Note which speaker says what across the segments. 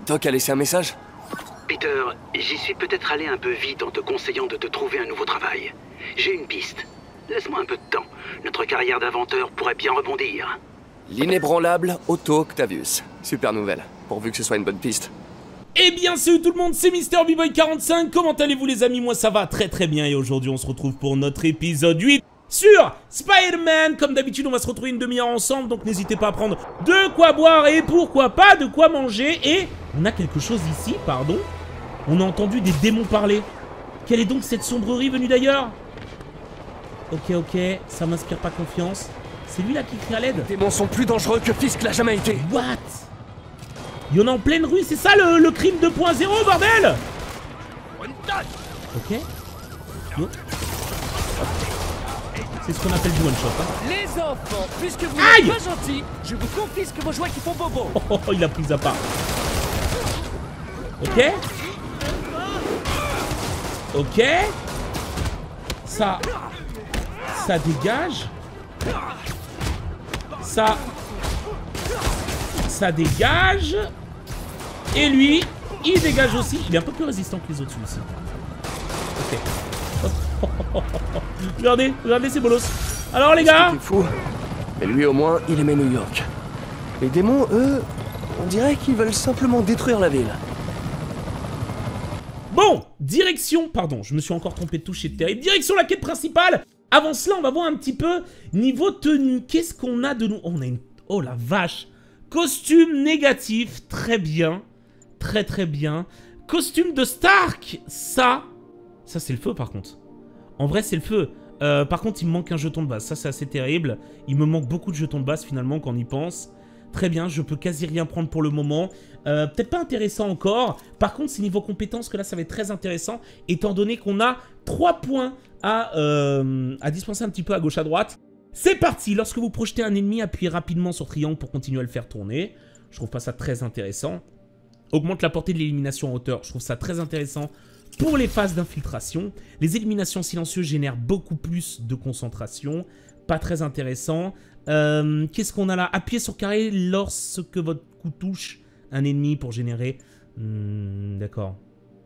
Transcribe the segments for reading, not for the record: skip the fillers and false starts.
Speaker 1: Doc a laissé un message?
Speaker 2: Peter, j'y suis peut-être allé un peu vite en te conseillant de te trouver un nouveau travail. J'ai une piste. Laisse-moi un peu de temps. Notre carrière d'inventeur pourrait bien rebondir.
Speaker 1: L'inébranlable Otto Octavius. Super nouvelle, pourvu que ce soit une bonne piste.
Speaker 3: Eh bien salut tout le monde, c'est MrBboy45, comment allez-vous les amis? Moi ça va très très bien et aujourd'hui on se retrouve pour notre épisode 8 sur Spider-Man. Comme d'habitude on va se retrouver une demi-heure ensemble, donc n'hésitez pas à prendre de quoi boire et pourquoi pas de quoi manger. Et on a quelque chose ici, pardon. On a entendu des démons parler. Quelle est donc cette sombrerie venue d'ailleurs? Ok, ça m'inspire pas confiance. C'est lui là qui crie à l'aide.
Speaker 1: Les démons sont plus dangereux que Fisk l'a jamais été.
Speaker 3: What? Il y en a en pleine rue, c'est ça le crime 2.0, bordel! Ok. No. C'est ce qu'on appelle du one shot. Hein.
Speaker 4: Les enfants, puisque vous n'êtes pas gentils, je vous confisque vos jouets qui font bobo.
Speaker 3: Oh, il a pris à part. Ok. Ok. Ça dégage. Ça dégage. Et lui, il dégage aussi. Il est un peu plus résistant que les autres, celui-ci. Ok. regardez, c'est bolos. Alors, les gars.
Speaker 1: C'est fou. Mais lui, au moins, il aimait New York. Les démons, eux, on dirait qu'ils veulent simplement détruire la ville.
Speaker 3: Bon, direction. Pardon, je me suis encore trompé de touche, c'est terrible. Direction la quête principale. Avant cela, on va voir un petit peu niveau tenue. Qu'est-ce qu'on a de nous? Oh, on a une... Oh, la vache. Costume négatif. Très bien. Très bien. Costume de Stark. Ça c'est le feu par contre. En vrai c'est le feu. Par contre il me manque un jeton de base. Ça c'est assez terrible. Il me manque beaucoup de jetons de base finalement quand on y pense. Très bien, je peux quasi rien prendre pour le moment. Peut-être pas intéressant encore. Par contre c'est niveau compétences que là ça va être très intéressant. Étant donné qu'on a 3 points à dispenser un petit peu à gauche à droite. C'est parti. Lorsque vous projetez un ennemi, appuyez rapidement sur triangle pour continuer à le faire tourner. Je trouve pas ça très intéressant. Augmente la portée de l'élimination en hauteur. Je trouve ça très intéressant pour les phases d'infiltration. Les éliminations silencieuses génèrent beaucoup plus de concentration. Pas très intéressant. Qu'est-ce qu'on a là? Appuyez sur carré lorsque votre coup touche un ennemi pour générer... D'accord.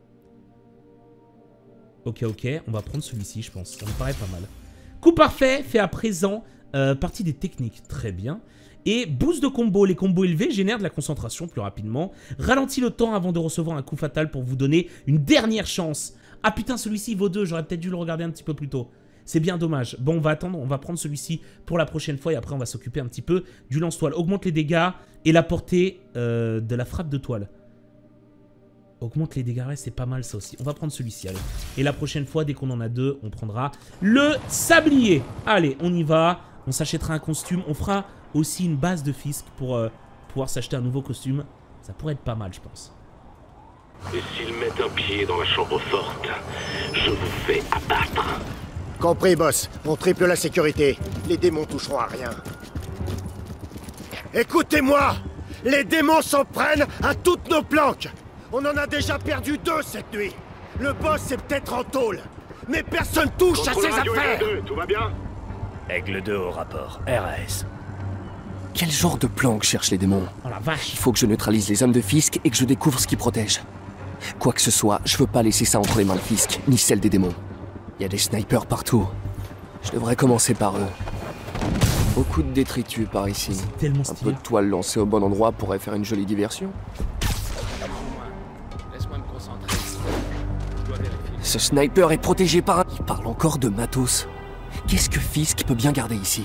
Speaker 3: Ok. On va prendre celui-ci, je pense. Ça me paraît pas mal. Coup parfait, fait à présent. Partie des techniques. Très bien. Et boost de combo, les combos élevés génèrent de la concentration plus rapidement. Ralentit le temps avant de recevoir un coup fatal pour vous donner une dernière chance. Ah putain, celui-ci vaut 2, j'aurais peut-être dû le regarder un petit peu plus tôt. C'est bien dommage. Bon, on va attendre, on va prendre celui-ci pour la prochaine fois et après on va s'occuper un petit peu du lance-toile. Augmente les dégâts et la portée de la frappe de toile. Augmente les dégâts, ouais, c'est pas mal ça aussi. On va prendre celui-ci, allez. Et la prochaine fois, dès qu'on en a 2, on prendra le sablier. Allez, on y va. On s'achètera un costume, on fera... aussi une base de Fisk pour pouvoir s'acheter un nouveau costume. Ça pourrait être pas mal, je pense.
Speaker 2: Et s'ils mettent un pied dans la chambre forte, je vous fais abattre.
Speaker 5: Compris, boss. On triple la sécurité. Les démons toucheront à rien. Écoutez-moi! Les démons s'en prennent à toutes nos planques. On en a déjà perdu 2 cette nuit. Le boss est peut-être en tôle, mais personne touche à ses affaires.
Speaker 2: Tout va bien?
Speaker 4: Aigle 2 au rapport. RAS.
Speaker 1: Quel genre de plan que cherchent les démons?
Speaker 3: Oh la vache.
Speaker 1: Il faut que je neutralise les hommes de Fisk et que je découvre ce qui protège. Quoi que ce soit, je veux pas laisser ça entre les mains de Fisk, ni celles des démons. Il y a des snipers partout. Je devrais commencer par eux. Beaucoup de détritus par ici.
Speaker 3: C'est tellement
Speaker 1: Un
Speaker 3: stylé.
Speaker 1: peu de toile lancée au bon endroit pourrait faire une jolie diversion.
Speaker 6: Laisse-moi me concentrer. Je dois vérifier.
Speaker 1: Ce sniper est protégé par un... Il parle encore de matos. Qu'est-ce que Fisk peut bien garder ici?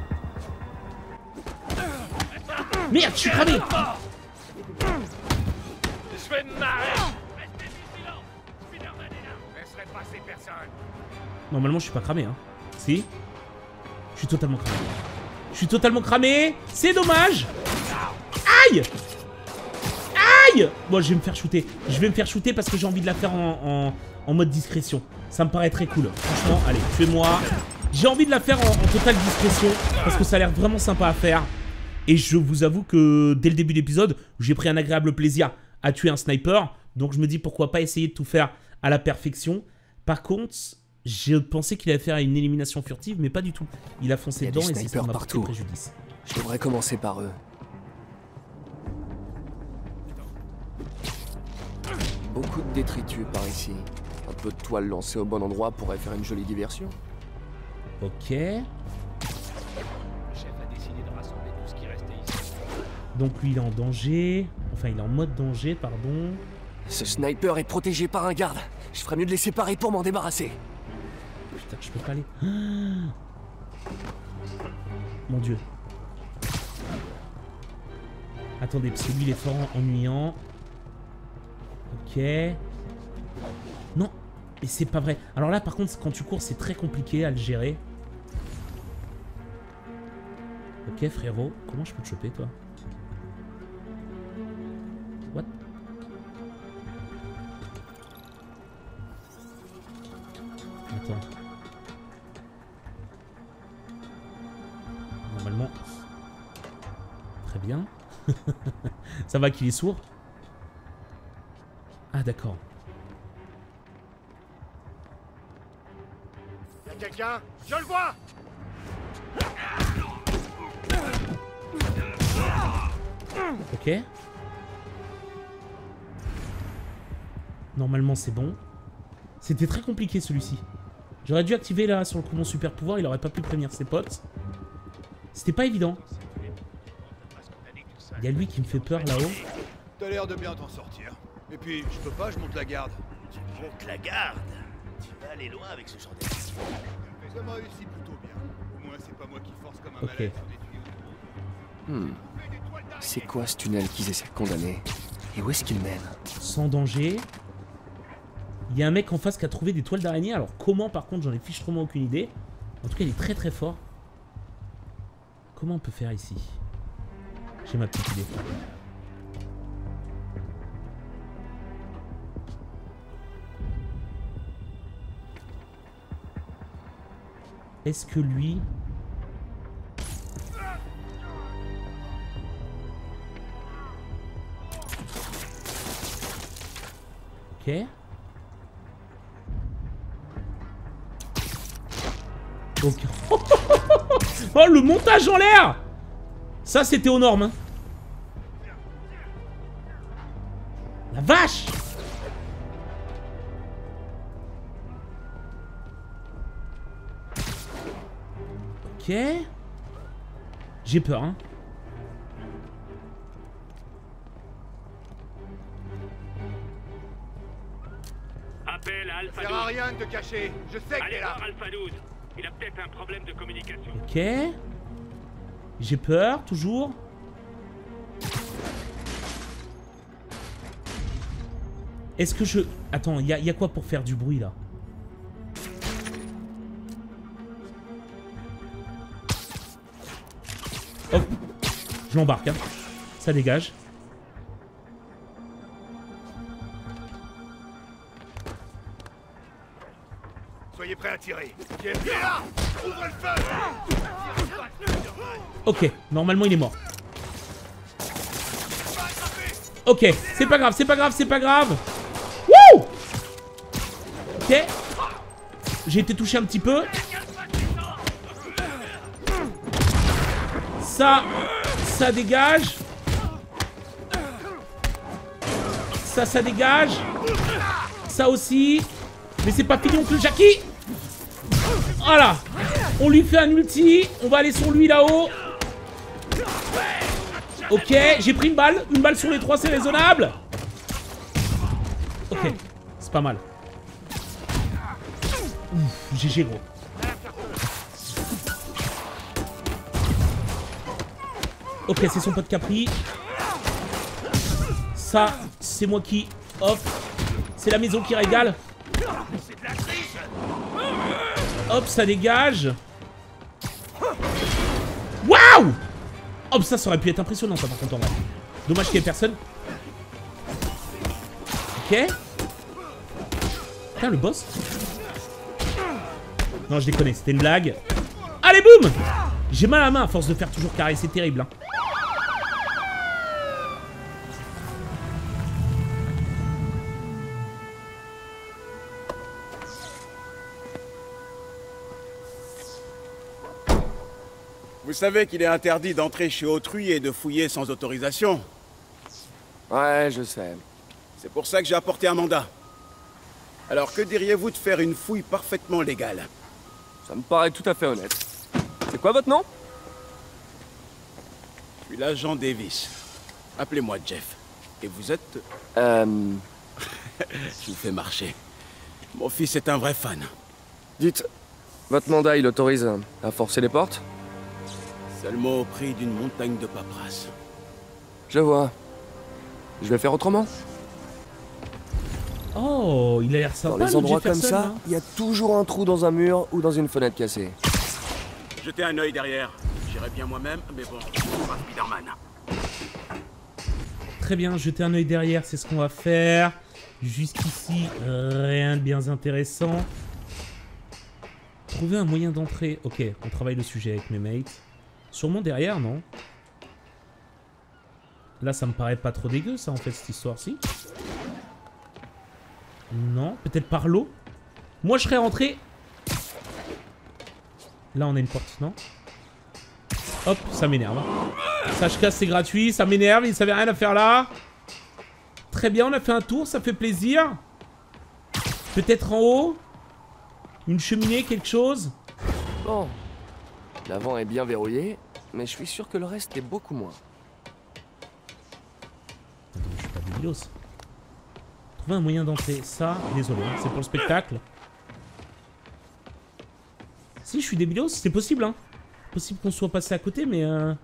Speaker 3: Merde, je suis cramé.
Speaker 6: Je vais me marrer. Restez vigilants. Spider-Man est là. Je laisserai passer personne.
Speaker 3: Normalement, je suis pas cramé, hein. Si? Je suis totalement cramé. Je suis totalement cramé. C'est dommage. Aïe! Aïe! Bon, je vais me faire shooter. Je vais me faire shooter parce que j'ai envie de la faire en mode discrétion. Ça me paraît très cool. Franchement, allez, tuez-moi. J'ai envie de la faire en totale discrétion parce que ça a l'air vraiment sympa à faire. Et je vous avoue que dès le début de l'épisode, j'ai pris un agréable plaisir à tuer un sniper. Donc je me dis pourquoi pas essayer de tout faire à la perfection. Par contre, j'ai pensé qu'il allait faire une élimination furtive, mais pas du tout. Il a foncé dedans et c'est ça m'a porté préjudice.
Speaker 1: Je devrais commencer par eux. Beaucoup de détritus par ici. Un peu de toile lancée au bon endroit pourrait faire une jolie diversion.
Speaker 3: Ok.
Speaker 6: Le chef a décidé de rassembler tout ce qui restait ici.
Speaker 3: Donc lui, il est en danger. Enfin, il est en mode danger, pardon.
Speaker 1: Ce sniper est protégé par un garde. Je ferais mieux de les séparer pour m'en débarrasser.
Speaker 3: Putain, je peux pas aller. Ah, mon dieu. Attendez, parce que lui, il est fort ennuyant. Ok. Non, mais c'est pas vrai. Alors là, par contre, quand tu cours, c'est très compliqué à le gérer. Ok, frérot. Comment je peux te choper, toi? What? Attends. Normalement. Très bien. Ça va qu'il est sourd? Ah, d'accord.
Speaker 5: Y'a quelqu'un? Je le vois!
Speaker 3: Ok. Normalement, c'est bon. C'était très compliqué, celui-ci. J'aurais dû activer, là, sur le coup, mon super pouvoir. Il aurait pas pu prévenir ses potes. C'était pas évident. Il y a lui qui me fait peur, là-haut.
Speaker 7: T'as l'air de bien t'en sortir. Et puis, je peux pas, je monte la garde.
Speaker 8: Tu montes la garde. Tu vas aller loin avec ce genre d'action.
Speaker 7: Ça me réussit plutôt bien. Au moins, c'est pas moi qui force comme un
Speaker 3: Ok.
Speaker 7: malade sur des tuyaux.
Speaker 1: C'est quoi ce tunnel qu'ils essaient de condamner? Et où est-ce qu'il mène?
Speaker 3: Sans danger. Il y a un mec en face qui a trouvé des toiles d'araignée. Alors, comment, par contre, j'en ai fichtrement aucune idée. En tout cas, il est très très fort. Comment on peut faire ici? J'ai ma petite idée. Est-ce que lui... Ok. Ok. Oh, le montage en l'air! Ça, c'était aux normes. Hein. La vache! Ok. J'ai peur, hein.
Speaker 6: Appel à Alpha
Speaker 7: Ça sert à
Speaker 6: 12.
Speaker 7: rien de te cacher. Je sais que
Speaker 6: Allez
Speaker 7: t'es là.
Speaker 6: voir Alpha 12. Il a peut-être un problème de communication.
Speaker 3: Ok. J'ai peur, toujours. Est-ce que je... Attends, il y a quoi pour faire du bruit, là? Hop. Je l'embarque, hein. Ça dégage.
Speaker 7: Soyez prêts à tirer. Qui est là? Ouvrez le feu!
Speaker 3: Ok, normalement il est mort. Ok, c'est pas grave, c'est pas grave, c'est pas grave. Wouh! Ok. J'ai été touché un petit peu. Ça dégage. Ça dégage. Ça aussi. Mais c'est pas fini non plus, Jackie. Voilà. On lui fait un ulti. On va aller sur lui là-haut. Ok, j'ai pris une balle. Une balle sur les trois, c'est raisonnable. Ok, c'est pas mal. Ouf, GG gros. Ok, c'est son pote Capri. Ça, c'est moi qui offre. C'est la maison qui régale. Hop, ça dégage. Waouh! Hop, ça aurait pu être impressionnant, ça, par contre, en vrai. Dommage qu'il y ait personne. Ok. Putain, le boss. Non, je déconne, c'était une blague. Allez, boum! J'ai mal à la main à force de faire toujours carré, c'est terrible, hein.
Speaker 9: Vous savez qu'il est interdit d'entrer chez autrui et de fouiller sans autorisation.
Speaker 1: Ouais, je sais.
Speaker 9: C'est pour ça que j'ai apporté un mandat. Alors que diriez-vous de faire une fouille parfaitement légale?
Speaker 1: Ça me paraît tout à fait honnête. C'est quoi votre nom?
Speaker 9: Je suis l'agent Davis. Appelez-moi Jeff. Et vous êtes... Je vous fais marcher. Mon fils est un vrai fan.
Speaker 1: Dites, votre mandat, il autorise à forcer les portes?
Speaker 9: Seulement au prix d'une montagne de paperasse.
Speaker 1: Je vois. Je vais faire autrement.
Speaker 3: Oh, il a l'air sympa.
Speaker 1: Dans les endroits comme
Speaker 3: Jefferson,
Speaker 1: ça,
Speaker 3: hein.
Speaker 1: il y a toujours un trou dans un mur ou dans une fenêtre cassée.
Speaker 9: Jetez un œil derrière. J'irai bien moi-même, mais bon, je suis pas Spider-Man.
Speaker 3: Très bien, jeter un œil derrière, c'est ce qu'on va faire. Jusqu'ici, rien de bien intéressant. Trouver un moyen d'entrer. Ok, on travaille le sujet avec mes mates. Sûrement derrière, non? Là, ça me paraît pas trop dégueu, ça, en fait, cette histoire-ci. Non, peut-être par l'eau. Moi, je serais rentré. Là, on a une porte, non? Hop, ça m'énerve. Ça, je casse, c'est gratuit. Ça m'énerve, il ne savait rien à faire là. Très bien, on a fait un tour, ça fait plaisir. Peut-être en haut. Une cheminée, quelque chose.
Speaker 1: Bon. L'avant est bien verrouillé, mais je suis sûr que le reste est beaucoup moins.
Speaker 3: Je suis pas débilos. Trouver un moyen d'entrer. Ça, désolé, hein, c'est pour le spectacle. Si, je suis débilos, c'est possible, hein. Possible qu'on soit passé à côté, mais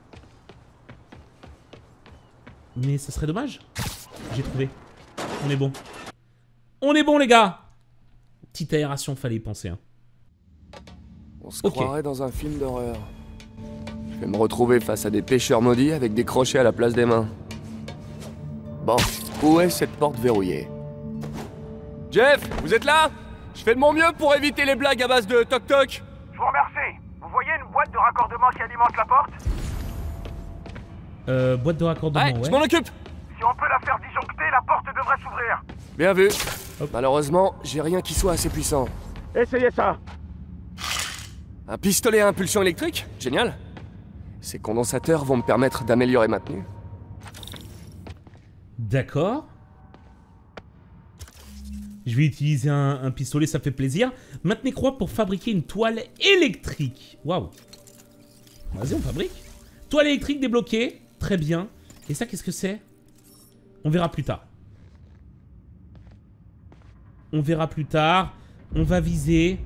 Speaker 3: ça serait dommage. J'ai trouvé. On est bon. On est bon, les gars. Petite aération, fallait y penser, hein.
Speaker 1: On se croirait dans un film d'horreur. Je vais me retrouver face à des pêcheurs maudits avec des crochets à la place des mains. Bon, où est cette porte verrouillée? Jeff, vous êtes là? Je fais de mon mieux pour éviter les blagues à base de toc-toc.
Speaker 6: Je vous remercie. Vous voyez une boîte de raccordement qui alimente la porte?
Speaker 3: Boîte de raccordement, ouais.
Speaker 1: Je m'en occupe.
Speaker 6: Si on peut la faire disjoncter, la porte devrait s'ouvrir.
Speaker 1: Bien vu.
Speaker 3: Hop.
Speaker 1: Malheureusement, j'ai rien qui soit assez puissant.
Speaker 6: Essayez ça.
Speaker 1: Un pistolet à impulsion électrique? Génial. Ces condensateurs vont me permettre d'améliorer ma tenue.
Speaker 3: D'accord. Je vais utiliser un pistolet, ça fait plaisir. Maintenez croix pour fabriquer une toile électrique. Waouh. Vas-y, on fabrique. Toile électrique débloquée. Très bien. Et ça, qu'est-ce que c'est? On verra plus tard. On verra plus tard. On va viser.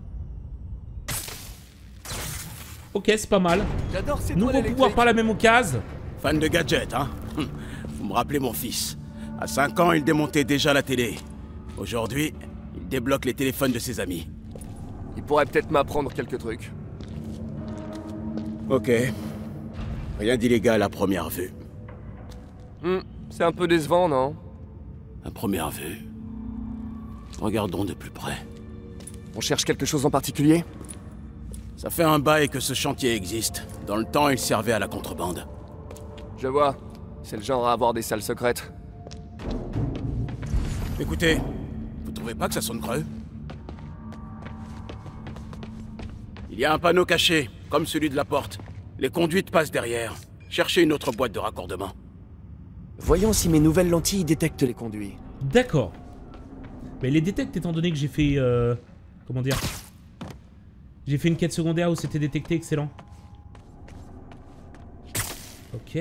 Speaker 3: Ok, c'est pas mal.
Speaker 1: J'adore ces
Speaker 3: Nouveau
Speaker 1: toiles
Speaker 3: pouvoir
Speaker 1: électriques.
Speaker 3: par la même occasion.
Speaker 9: Fan de gadgets, hein? Vous me rappelez mon fils. À 5 ans, il démontait déjà la télé. Aujourd'hui, il débloque les téléphones de ses amis.
Speaker 1: Il pourrait peut-être m'apprendre quelques trucs.
Speaker 9: Ok. Rien d'illégal à première vue.
Speaker 1: C'est un peu décevant, non?
Speaker 9: À première vue. Regardons de plus près.
Speaker 1: On cherche quelque chose en particulier?
Speaker 9: Ça fait un bail que ce chantier existe. Dans le temps, il servait à la contrebande.
Speaker 1: Je vois. C'est le genre à avoir des salles secrètes.
Speaker 9: Écoutez, vous trouvez pas que ça sonne creux? Il y a un panneau caché, comme celui de la porte. Les conduites passent derrière. Cherchez une autre boîte de raccordement.
Speaker 1: Voyons si mes nouvelles lentilles détectent les conduits.
Speaker 3: D'accord. Mais les détecte étant donné que j'ai fait... comment dire? J'ai fait une quête secondaire où c'était détecté, excellent. Ok.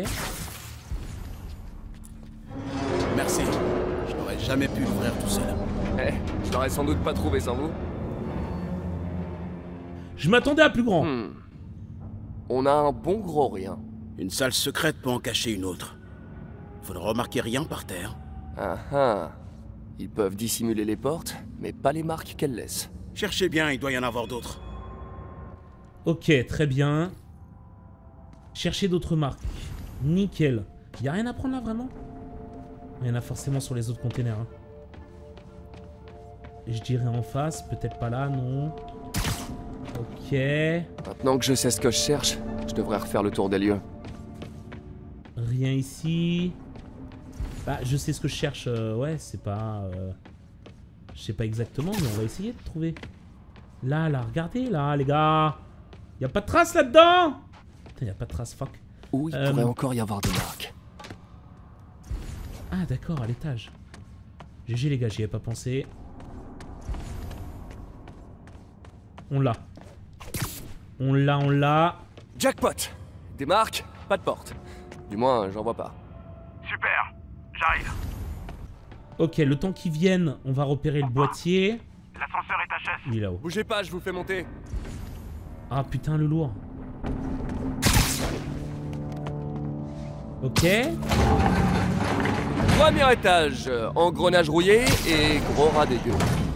Speaker 9: Merci. Je n'aurais jamais pu l'ouvrir tout seul.
Speaker 1: Eh, je l'aurais sans doute pas trouvé sans vous.
Speaker 3: Je m'attendais à plus grand.
Speaker 1: On a un bon gros rien.
Speaker 9: Une salle secrète peut en cacher une autre. Vous ne remarquez rien par terre?
Speaker 1: Ah ah. Ils peuvent dissimuler les portes, mais pas les marques qu'elles laissent.
Speaker 9: Cherchez bien, il doit y en avoir d'autres.
Speaker 3: Ok, très bien. Chercher d'autres marques. Nickel. Y a rien à prendre là, vraiment? Il y en a forcément sur les autres containers. Hein. Je dirais en face, peut-être pas là, non. Ok.
Speaker 1: Maintenant que je sais ce que je cherche, je devrais refaire le tour des lieux.
Speaker 3: Rien ici. Bah, je sais ce que je cherche. Ouais, c'est pas... je sais pas exactement, mais on va essayer de trouver. Là, regardez, là, les gars. Y a pas de traces là-dedans. Putain, y a pas de traces, fuck.
Speaker 1: Où il pourrait encore y avoir des marques.
Speaker 3: Ah, d'accord, à l'étage. GG les gars, j'y ai pas pensé. On l'a. On l'a.
Speaker 1: Jackpot. Des marques, pas de porte. Du moins, j'en vois pas.
Speaker 6: Super, j'arrive.
Speaker 3: Ok, le temps qu'ils viennent, on va repérer le boîtier.
Speaker 6: L'ascenseur est à chef.
Speaker 3: Il est là-haut.
Speaker 1: Bougez pas, je vous fais monter.
Speaker 3: Ah putain, le lourd. Ok.
Speaker 1: Premier étage, engrenage rouillé et gros rat dégueu.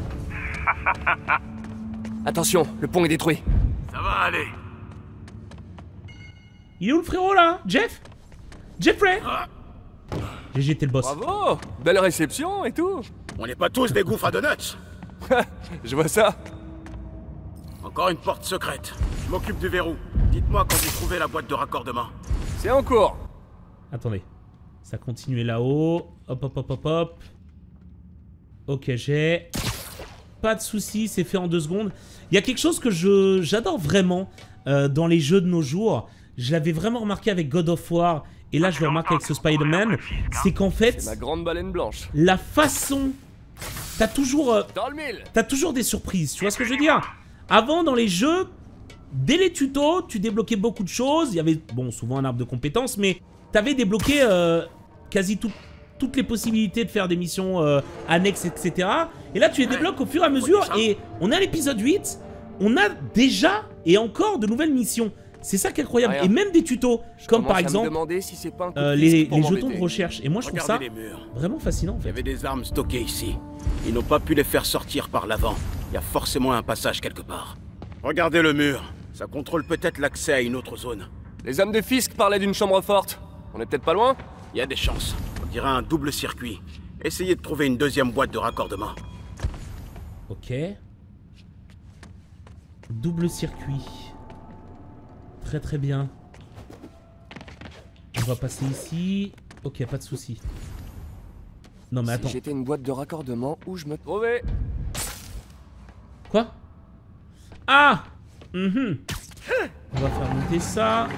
Speaker 1: Attention, le pont est détruit.
Speaker 6: Ça va aller.
Speaker 3: Il est où le frérot là? Jeff? Jeffrey? GG, t'es le boss.
Speaker 1: Bravo, belle réception et tout.
Speaker 7: On n'est pas tous des gouffres à donuts.
Speaker 1: Je vois ça.
Speaker 7: Encore une porte secrète. Je m'occupe du verrou. Dites-moi quand vous trouvez la boîte de raccordement.
Speaker 1: C'est en cours.
Speaker 3: Attendez. Ça continue là-haut. Hop, hop, hop, hop, hop. Ok, j'ai... Pas de soucis, c'est fait en 2 secondes. Il y a quelque chose que j'adore vraiment dans les jeux de nos jours. Je l'avais vraiment remarqué avec God of War. Et là, je le remarque avec ce Spider-Man. C'est qu'en fait...
Speaker 1: C'est ma grande baleine blanche.
Speaker 3: La façon... T'as toujours...
Speaker 1: Dans le mille.
Speaker 3: T'as toujours des surprises, tu vois ce que je veux dire? Avant, dans les jeux, dès les tutos, tu débloquais beaucoup de choses. Il y avait, bon, souvent un arbre de compétences, mais t'avais débloqué quasi toutes les possibilités de faire des missions annexes, etc. Et là, tu les débloques au fur et à mesure. Et on est à l'épisode 8, on a déjà et encore de nouvelles missions. C'est ça qui est incroyable.
Speaker 1: Rien.
Speaker 3: Et même des tutos, comme par exemple
Speaker 1: si pas
Speaker 3: les jetons de recherche. Et moi, je trouve ça
Speaker 7: Regardez les murs.
Speaker 3: vraiment fascinant, en
Speaker 7: Il y
Speaker 3: fait.
Speaker 7: avait des armes stockées ici. Ils n'ont pas pu les faire sortir par l'avant. Il y a forcément un passage quelque part. Regardez le mur. Ça contrôle peut-être l'accès à une autre zone.
Speaker 1: Les hommes de Fisk parlaient d'une chambre forte. On est peut-être pas loin?
Speaker 7: Il y a des chances. On dirait un double circuit. Essayez de trouver une deuxième boîte de raccordement.
Speaker 3: Ok. Double circuit. Très très bien. On va passer ici. Ok, pas de souci. Non mais attends.
Speaker 1: Si j'étais une boîte de raccordement où je me trouvais.
Speaker 3: Quoi? Ah! Mhm. On va faire monter ça.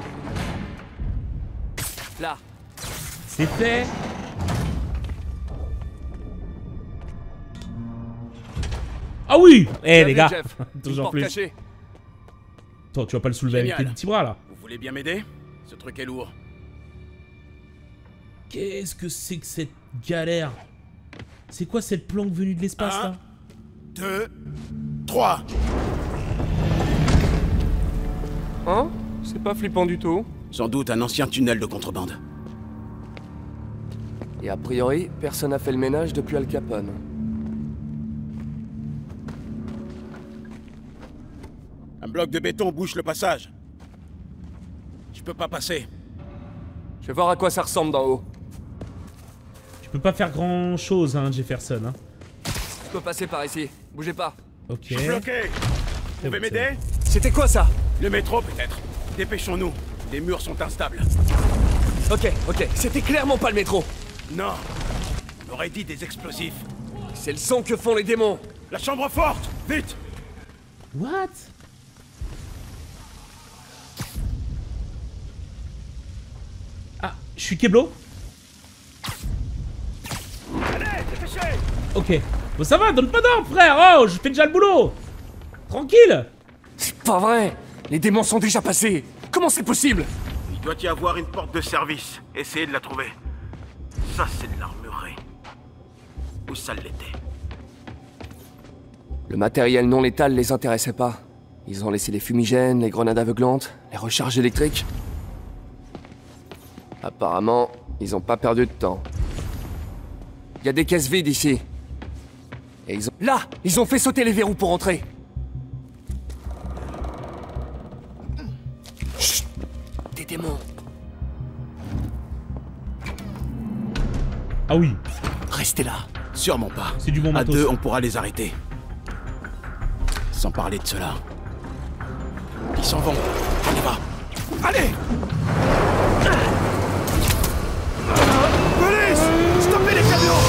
Speaker 1: Là.
Speaker 3: C'est fait. Ah oui! Eh les gars!
Speaker 1: Jeff.
Speaker 3: Toujours plus.
Speaker 1: Cachée.
Speaker 3: Attends, tu vas pas le soulever avec tes
Speaker 7: Génial.
Speaker 3: petits bras là.
Speaker 7: Vous voulez bien m'aider? Ce truc est lourd.
Speaker 3: Qu'est-ce que c'est que cette galère? C'est quoi cette planque venue de l'espace là?
Speaker 7: 2, 3.
Speaker 1: Hein? C'est pas flippant du tout.
Speaker 7: Sans doute un ancien tunnel de contrebande.
Speaker 1: Et a priori, personne n'a fait le ménage depuis Al Capone.
Speaker 7: Un bloc de béton bouche le passage. Je peux pas passer.
Speaker 1: Je vais voir à quoi ça ressemble d'en haut.
Speaker 3: Tu peux pas faire grand chose, hein, Jefferson. Hein.
Speaker 1: Je peux passer par ici. Bougez pas.
Speaker 3: Ok.
Speaker 7: Je suis bloqué. Vous pouvez m'aider?
Speaker 1: C'était quoi ça?
Speaker 7: Le métro peut-être. Dépêchons-nous. Les murs sont instables.
Speaker 1: Ok, ok. C'était clairement pas le métro.
Speaker 7: Non. On aurait dit des explosifs.
Speaker 1: C'est le son que font les démons.
Speaker 7: La chambre forte! Vite!
Speaker 3: What? Ah, je suis Keblo?
Speaker 7: Allez, dépêchez!
Speaker 3: Ok. Bon ça va, donne pas d'ordre frère. Oh, je fais déjà le boulot. Tranquille.
Speaker 1: C'est pas vrai. Les démons sont déjà passés. Comment c'est possible?
Speaker 7: Il doit y avoir une porte de service. Essayez de la trouver. Ça, c'est de l'armurerie. Où ça l'était?
Speaker 1: Le matériel non létal les intéressait pas. Ils ont laissé les fumigènes, les grenades aveuglantes, les recharges électriques. Apparemment, ils ont pas perdu de temps. Il y a des caisses vides ici. Et ils ont... Là! Ils ont fait sauter les verrous pour entrer. Chut! Des démons.
Speaker 3: Ah oui.
Speaker 7: Restez là. Sûrement pas.
Speaker 3: C'est du bon
Speaker 7: À
Speaker 3: matos.
Speaker 7: 2, on pourra les arrêter. Sans parler de cela. Ils s'en vont. On y va. Allez! Police! Stoppez les camions!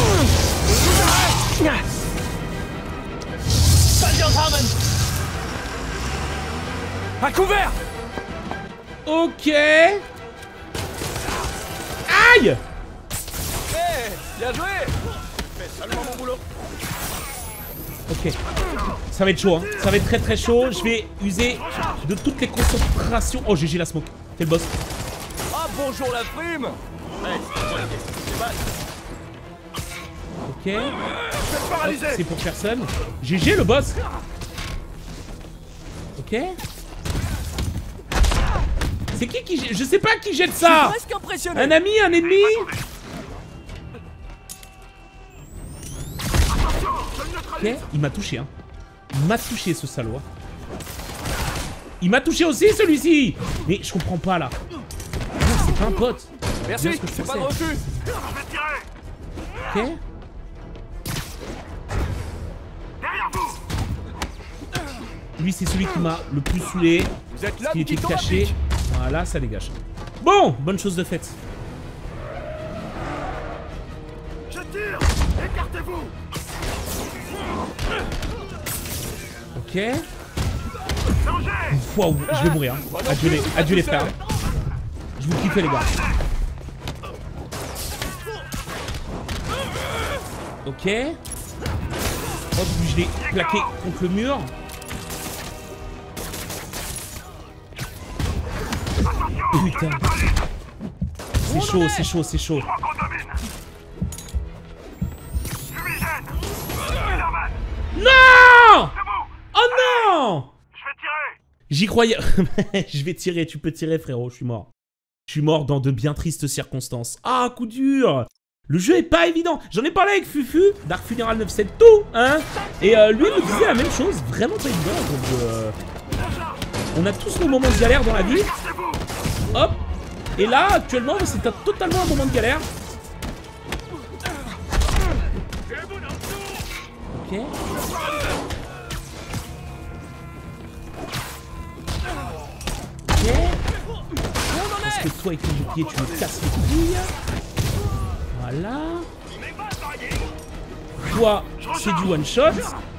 Speaker 1: À couvert!
Speaker 3: Ok. Aïe!
Speaker 1: Bien joué!
Speaker 3: Ok. Ça va être chaud, hein. Ça va être très très chaud. Je vais user de toutes les concentrations. Oh, GG la smoke. C'est le boss.
Speaker 4: Ah, bonjour la prime.
Speaker 3: Ok. Hop, c'est pour personne. GG le boss. Ok. C'est qui je sais pas qui jette ça. Un ami, un ennemi. Ok, il m'a touché, hein. Il m'a touché, ce salaud. Hein. Il m'a touché aussi, celui-ci. Mais je comprends pas, là. C'est pas un pote.
Speaker 4: Merci, c'est pas de refus.
Speaker 3: Ok. Lui, c'est celui qui m'a le plus saoulé.
Speaker 4: Vous êtes
Speaker 3: là, qui était caché. Voilà, ça dégage. Bon, bonne chose de faite.
Speaker 5: Je tire. Écartez-vous.
Speaker 3: Ok. Waouh, je vais mourir. Hein. Adieu les frères. Je vous kiffe les gars. Ok. Hop, je l'ai plaqué contre le mur. Putain. C'est chaud, c'est chaud, c'est chaud. Non! Oh non! J'y croyais. Je vais tirer, tu peux tirer frérot, je suis mort. Je suis mort dans de bien tristes circonstances. Ah, coup dur! Le jeu est pas évident. J'en ai parlé avec Fufu, Dark Funeral 97 tout, hein. Et lui il me disait la même chose, vraiment pas évident. Donc, on a tous nos moments de galère dans la vie. Hop. Et là, actuellement, c'est totalement un moment de galère. Ok. Ok. Parce que toi, avec ton bouclier, tu me casses les couilles. Voilà. Toi, c'est du one shot.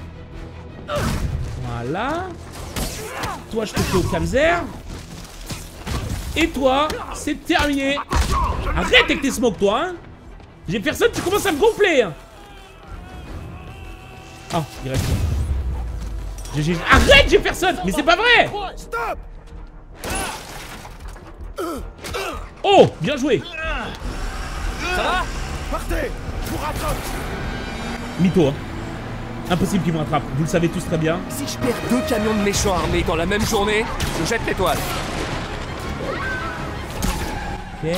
Speaker 3: Voilà. Toi, je te fais au Kamzer. Et toi, c'est terminé. Arrête avec tes smokes, toi, hein. J'ai personne, tu commences à me gonfler. Ah, il reste. Arrête, j'ai personne. Mais c'est pas vrai.
Speaker 5: Stop.
Speaker 3: Oh, bien joué.
Speaker 4: Ça va?
Speaker 5: Partez. Je vous rattrape.
Speaker 3: Mytho, hein. Impossible qu'il me rattrape. Vous le savez tous très bien.
Speaker 4: Si je perds 2 camions de méchants armés dans la même journée, je jette l'étoile.
Speaker 3: Ok.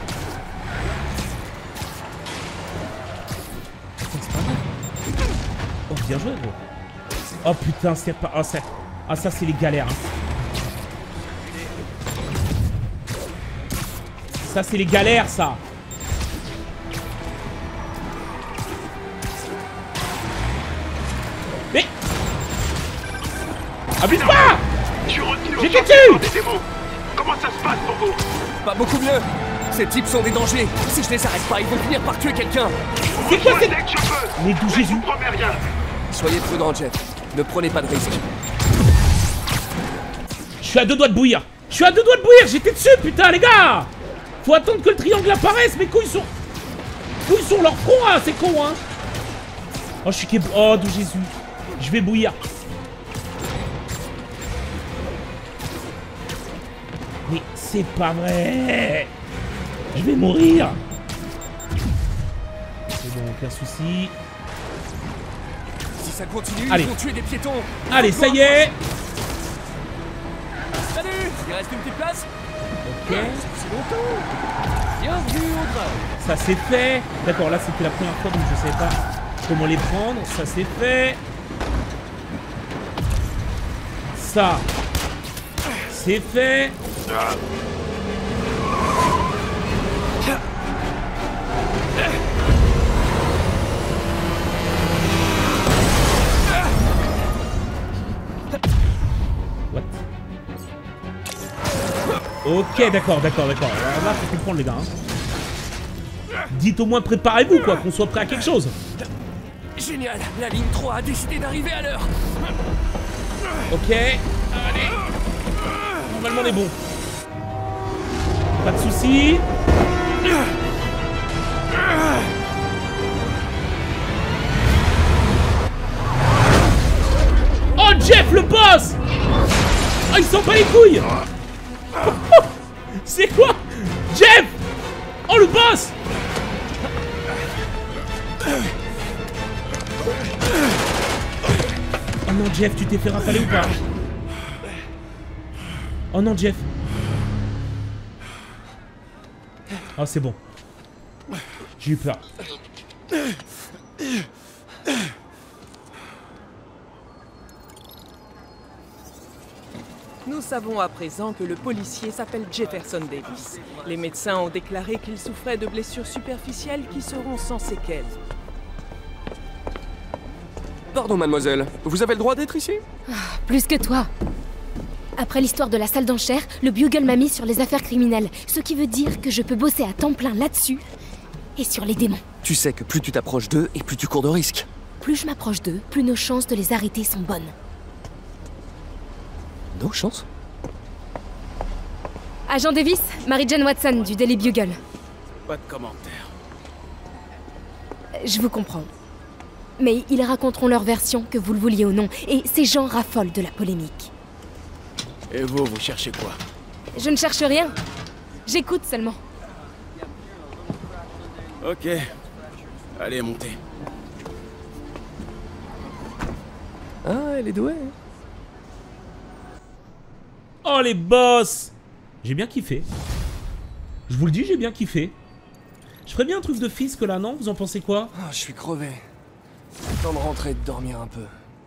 Speaker 3: C'est pas mal. Oh, bien joué, gros. Oh putain, c'est pas. Oh, ça... Ah, ça, c'est les galères. Hein. Ça, c'est les galères, ça. Mais. Abuse pas! J'étais dessus!
Speaker 2: Comment ça se passe pour vous?
Speaker 4: Pas beaucoup mieux. Ces types sont des dangers. Si je les arrête pas, ils vont finir par tuer quelqu'un.
Speaker 3: C'est quoi cette... Mais d'où Jésus?
Speaker 4: Soyez prudents, Jeff. Ne prenez pas de risques.
Speaker 3: Je suis à 2 doigts de bouillir. Je suis à 2 doigts de bouillir. J'étais dessus, putain, les gars. Faut attendre que le triangle apparaisse. Mes couilles sont... Couilles sont leur front, hein. C'est con, hein. Oh, je suis... Oh, d'où Jésus. Je vais bouillir. Mais c'est pas vrai. Je vais mourir. C'est bon, aucun souci.
Speaker 4: Si ça continue,
Speaker 3: allez.
Speaker 4: Ils vont tuer des piétons.
Speaker 3: Allez, ça y est.
Speaker 4: Salut. Il reste une petite place.
Speaker 3: Ok.
Speaker 4: C'est longtemps. Bienvenue au drain.
Speaker 3: Ça c'est fait. D'accord, là c'était la première fois donc je savais pas comment les prendre. Ça c'est fait. Ça. C'est fait. What? Ok, d'accord. Là, faut comprendre les gars. Hein. Dites au moins préparez-vous quoi, qu'on soit prêt à quelque chose.
Speaker 4: Génial, la ligne 3 a décidé d'arriver à l'heure.
Speaker 3: Ok, allez. Normalement on est bon. Pas de soucis. Jeff, le boss! Ah, il s'en bat les couilles! C'est quoi? Jeff! Oh, le boss! Oh non, Jeff, tu t'es fait rafaler ou pas? Oh non, Jeff. Oh, c'est bon. J'ai eu peur.
Speaker 10: Nous savons à présent que le policier s'appelle Jefferson Davis. Les médecins ont déclaré qu'il souffrait de blessures superficielles qui seront sans séquelles.
Speaker 1: Pardon, mademoiselle. Vous avez le droit d'être ici?
Speaker 11: Plus que toi. Après l'histoire de la salle d'enchères, le Bugle m'a mis sur les affaires criminelles. Ce qui veut dire que je peux bosser à temps plein là-dessus et sur les démons.
Speaker 1: Tu sais que plus tu t'approches d'eux et plus tu cours de risques.
Speaker 11: Plus je m'approche d'eux, plus nos chances de les arrêter sont bonnes.
Speaker 1: Nos chances?
Speaker 11: Agent Davis, Mary-Jane Watson du Daily Bugle.
Speaker 7: Pas de commentaire.
Speaker 11: Je vous comprends. Mais ils raconteront leur version, que vous le vouliez ou non, et ces gens raffolent de la polémique.
Speaker 7: Et vous cherchez quoi?
Speaker 11: Je ne cherche rien. J'écoute seulement.
Speaker 7: Ok. Allez, montez.
Speaker 1: Ah, elle est douée.
Speaker 3: Oh, les boss! J'ai bien kiffé. Je vous le dis, j'ai bien kiffé. Je ferais bien un truc de Fisk là, non? Vous en pensez quoi?
Speaker 1: Ah, je suis crevé. Temps de rentrer et de dormir un peu.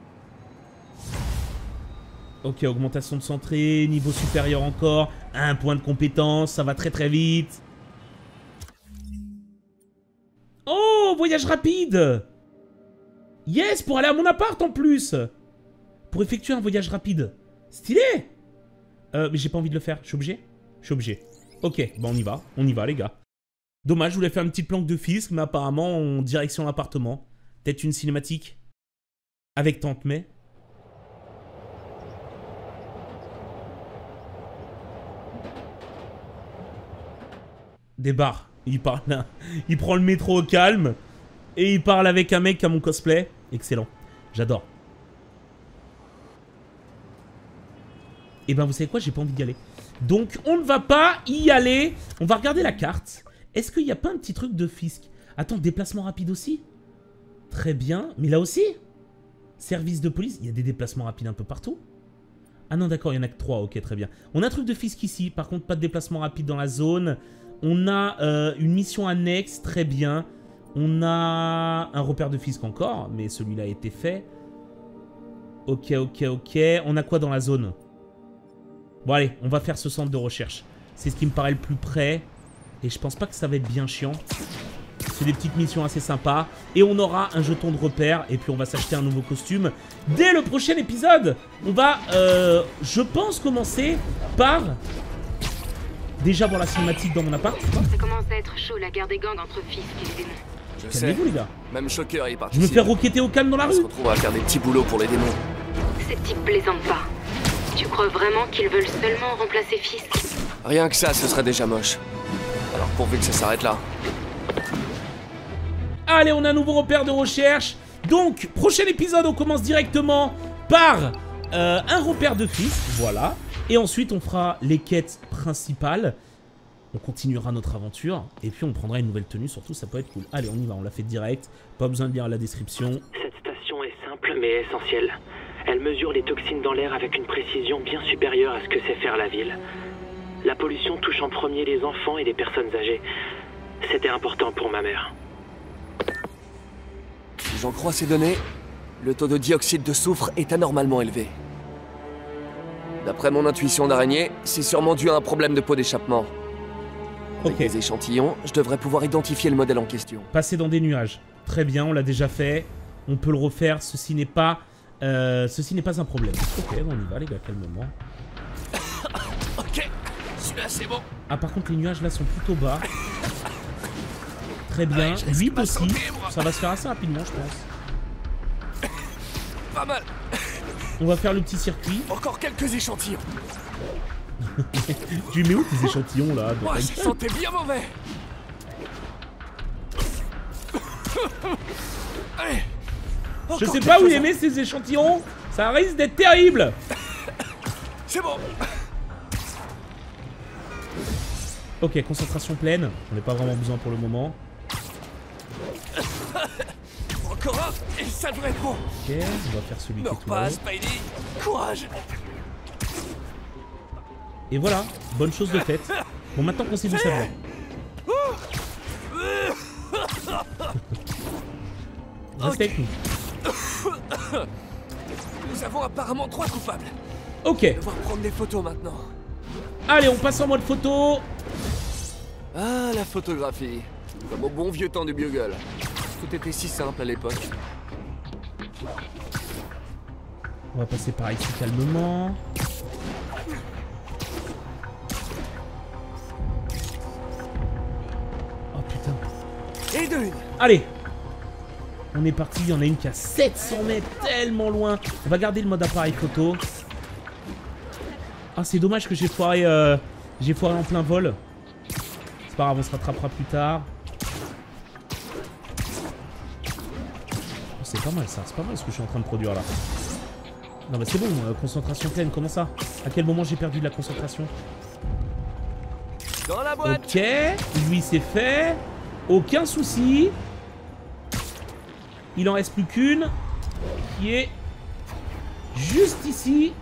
Speaker 3: Ok, augmentation de centrée, niveau supérieur encore, 1 point de compétence, ça va très très vite. Oh, voyage rapide! Yes, pour aller à mon appart en plus! Pour effectuer un voyage rapide. Stylé! Mais j'ai pas envie de le faire, je suis obligé? Je suis obligé. Ok, bah on y va les gars. Dommage, je voulais faire une petite planque de Fisk, mais apparemment en direction l'appartement. Peut-être une cinématique? Avec Tante May? Des bars. Il parle là. Il prend le métro au calme. Et il parle avec un mec qui a mon cosplay. Excellent. J'adore. Et ben vous savez quoi? J'ai pas envie d'y aller. Donc on ne va pas y aller. On va regarder la carte. Est-ce qu'il n'y a pas un petit truc de Fisk? Attends, déplacement rapide aussi? Très bien. Mais là aussi? Service de police. Il y a des déplacements rapides un peu partout. Ah non d'accord, il y en a que 3. Ok, très bien. On a un truc de Fisk ici. Par contre, pas de déplacement rapide dans la zone. On a une mission annexe, très bien. On a un repère de Fisk encore, mais celui-là a été fait. Ok. On a quoi dans la zone? Bon allez, on va faire ce centre de recherche. C'est ce qui me paraît le plus près. Et je pense pas que ça va être bien chiant. C'est des petites missions assez sympas. Et on aura un jeton de repère. Et puis on va s'acheter un nouveau costume dès le prochain épisode. On va, je pense, commencer par... déjà voir la cinématique dans mon appart.
Speaker 12: Ça commence à être chaud, la guerre des gangs entre Fisk et les démons.
Speaker 3: Calmez-vous les gars.
Speaker 1: Même Shocker est parti.
Speaker 3: Je me fais roqueter au calme dans la rue.
Speaker 1: On se retrouve à faire des petits boulots pour les démons.
Speaker 12: Ces types plaisantent pas. Tu crois vraiment qu'ils veulent seulement remplacer Fisk?
Speaker 1: Rien que ça, ce serait déjà moche. Alors pourvu que ça s'arrête là.
Speaker 3: Allez, on a un nouveau repère de recherche. Donc, prochain épisode, on commence directement par un repère de Fisk. Voilà. Et ensuite, on fera les quêtes principales. On continuera notre aventure. Et puis, on prendra une nouvelle tenue. Surtout, ça peut être cool. Allez, on y va. On l'a fait direct. Pas besoin de lire la description.
Speaker 13: Cette station est simple, mais essentielle. Elle mesure les toxines dans l'air avec une précision bien supérieure à ce que sait faire la ville. La pollution touche en premier les enfants et les personnes âgées. C'était important pour ma mère.
Speaker 1: Si j'en crois ces données, le taux de dioxyde de soufre est anormalement élevé. D'après mon intuition d'araignée, c'est sûrement dû à un problème de pot d'échappement. Avec des échantillons, je devrais pouvoir identifier le modèle en question.
Speaker 3: Passer dans des nuages. Très bien, on l'a déjà fait. On peut le refaire. Ceci n'est pas un problème. Ok, on y va les gars, calmement.
Speaker 1: Ok, celui-là c'est bon.
Speaker 3: Ah par contre les nuages là sont plutôt bas. Très bien, 8 aussi. Ça va se faire assez rapidement je pense.
Speaker 1: Pas mal.
Speaker 3: On va faire le petit circuit.
Speaker 1: Encore quelques échantillons.
Speaker 3: Tu mets où tes échantillons là?
Speaker 1: Moi je sentais bien mauvais.
Speaker 3: Je sais pas où il met ces échantillons. Ça risque d'être terrible.
Speaker 4: C'est bon.
Speaker 3: Ok, concentration pleine. On n'a pas vraiment besoin pour le moment.
Speaker 4: Encore un, et ça devrait être bon.
Speaker 3: Ok, on va faire celui qui est tout
Speaker 4: pas,
Speaker 3: haut.
Speaker 4: Spidey. Courage.
Speaker 3: Et voilà, bonne chose de faite. Bon, maintenant qu'on sait d'où ça vient. Restez avec nous.
Speaker 4: Nous avons apparemment 3 coupables.
Speaker 3: Ok.
Speaker 4: On va devoir prendre des photos maintenant.
Speaker 3: Allez, on passe en mode photo.
Speaker 14: Ah, la photographie. Comme au bon vieux temps du Bugle. Tout était si simple à l'époque.
Speaker 3: On va passer par ici calmement. Oh putain.
Speaker 4: Et de une.
Speaker 3: Allez. On est parti, il y en a une qui a 700 mètres, tellement loin. On va garder le mode appareil photo. Ah, c'est dommage que j'ai foiré en plein vol. C'est pas grave, on se rattrapera plus tard. Oh, c'est pas mal ça, c'est pas mal ce que je suis en train de produire là. Non bah c'est bon, concentration pleine, comment ça? À quel moment j'ai perdu de la concentration?
Speaker 4: Dans la boîte.
Speaker 3: Ok, lui c'est fait. Aucun souci. Il en reste plus qu'une. Qui est juste ici.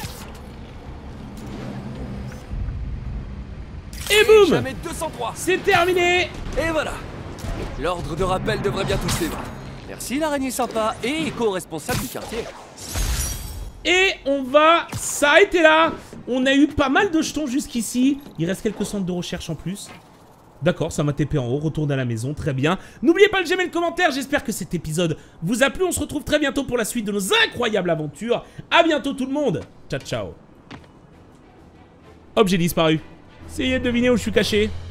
Speaker 3: Et boum!
Speaker 4: Jamais 203.
Speaker 3: C'est terminé!
Speaker 4: Et voilà. L'ordre de rappel devrait bientôt suivre. Merci l'araignée sympa et éco-responsable du quartier.
Speaker 3: Et on va s'arrêter là. On a eu pas mal de jetons jusqu'ici. Il reste quelques centres de recherche en plus. D'accord, ça m'a TP en haut, retourne à la maison, très bien. N'oubliez pas de j'aimer le commentaire, j'espère que cet épisode vous a plu. On se retrouve très bientôt pour la suite de nos incroyables aventures. A bientôt tout le monde. Ciao, ciao. Hop, j'ai disparu. Essayez de deviner où je suis caché.